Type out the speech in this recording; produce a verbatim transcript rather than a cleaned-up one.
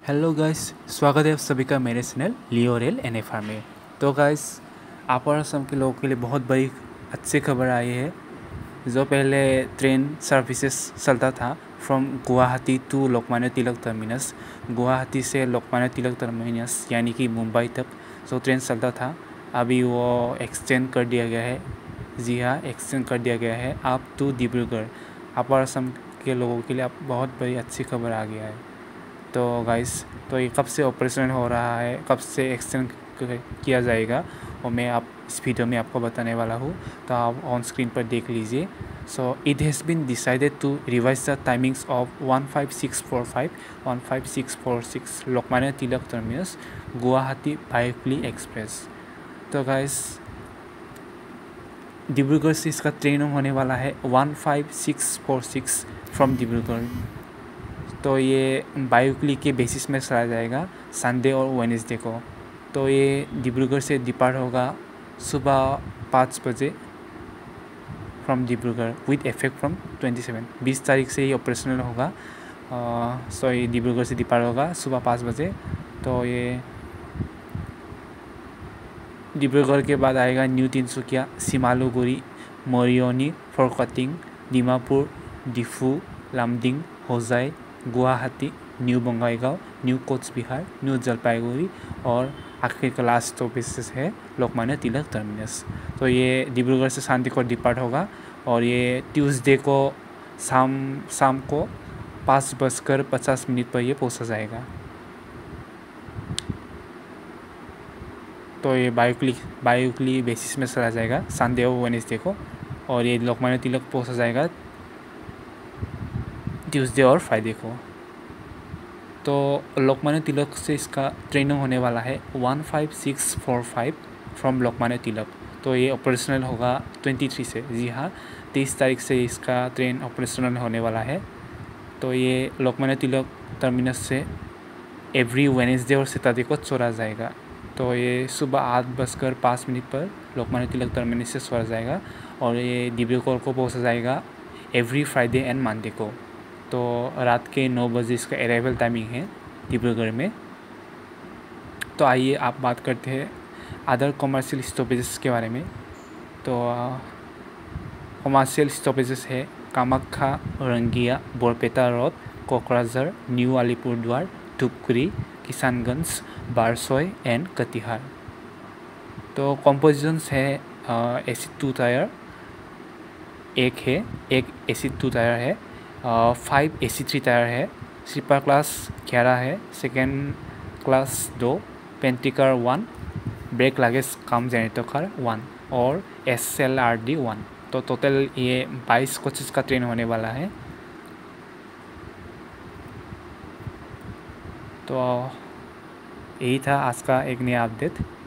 Hello guys, स्वागत है आप सभी का मेरे channel Leo rail N F R में। तो गाइस, अपर असम के लोगों के लिए बहुत बड़ी अच्छी खबर आई है। जो पहले ट्रेन सर्विसेज चलता था from Guwahati to Lokmanya Tilak terminus, Guwahati से लोकमान्य तिलक टर्मिनस यानी कि मुंबई तक जो ट्रेन चलता था, अभी वो एक्सटेंड कर दिया गया है। जी हाँ, एक्सटेंड कर दिया गया है up to Dibrugarh. Upper Assam के लोगों के लिए अब बहुत बड़ी अच्छी खबर आ गया है। तो गाइस, तो ये कब से ऑपरेशन हो रहा है, कब से एक्सटेंड किया जाएगा, और मैं आप इस वीडियो में आपको बताने वाला हूँ। तो आप ऑन स्क्रीन पर देख लीजिए। So it has been decided to revise the timings of one five six four five one five six four six Lokmanya Tilak terminus Guwahati biweekly express. तो गाइस, डिब्रूगढ़ से इसका ट्रेनिंग होने वाला है one five six four six from Dibrugarh. तो ये बाइकली के basis में चला जाएगा संडे और वेडनेसडे को। तो ये डिब्रूगढ़ से डिपार्ट होगा सुबह पाँच बजे from Dibrugarh with effect from twenty seven बीस तारीख से ये ऑपरेशनल होगा। सो ये डिब्रूगढ़ से डिपार्ट होगा सुबह पाँच बजे। तो ये डिब्रूगढ़ के बाद आएगा new Tinsukia, Simaluguri, Mariani, Furkating, Dimapur, Diphu, Lumding, Hojai, Guwahati, new Bongaigaon, new Coochbehar, new Jalpaiguri और आखिर का लास्ट स्टॉपेज है लोकमान्य तिलक टर्मिनस। तो ये डिब्रूगढ़ से शांति को डिपार्ट होगा और ये ट्यूसडे को शाम शाम को पाँच बजकर पचास मिनट पर ये पहुंचा जाएगा। तो ये बाइकली बाइकली बेसिस में चला जाएगा संडे और वेडनेसडे को, और ये लोकमान्य तिलक पहुंचा जाएगा ट्यूसडे और फ्राइडे को। तो लोकमान्य तिलक से इसका ट्रेनिंग होने वाला है one five six four five from Lokmanya Tilak. तो ये ऑपरेशनल होगा तेईस से। जी हाँ, तेईस तारीख से इसका ट्रेन ऑपरेशनल होने वाला है। तो ये लोकमान्य तिलक टर्मिनस से एवरी वेडनेसडे और सैटरडे को छोड़ा जाएगा। तो ये सुबह आठ बजकर पाँच मिनट पर लोकमान्य तिलक टर्मिनस से छोड़ा जाएगा और ये डिब्रूगढ़ को पहुंचा जाएगा एवरी फ्राइडे एंड मंडे को। तो रात के नौ बजे इसका अराइवल टाइमिंग है डिब्रूगढ़ में। तो आइए आप बात करते हैं अदर कॉमर्शियल स्टॉपेजेस के बारे में। तो कॉमर्शियल स्टॉपेजेस है Kamakhya, Rangiya, Barpeta road, Kokrajhar, new Alipurduar, Dhupguri, Kishanganj, Barsoi and Katihar. तो कॉम्पोजिशंस है ए सी टू टायर एक है, एक ए सी टू टायर है, five A C three tier है, स्लीपर क्लास ग्यारह है, सेकेंड क्लास दो, pantry car one, brake luggage cum generator car one और S L R D one. तो टोटल ये बाईस कोचेस का ट्रेन होने वाला है। तो यही था आज का एक नया अपडेट।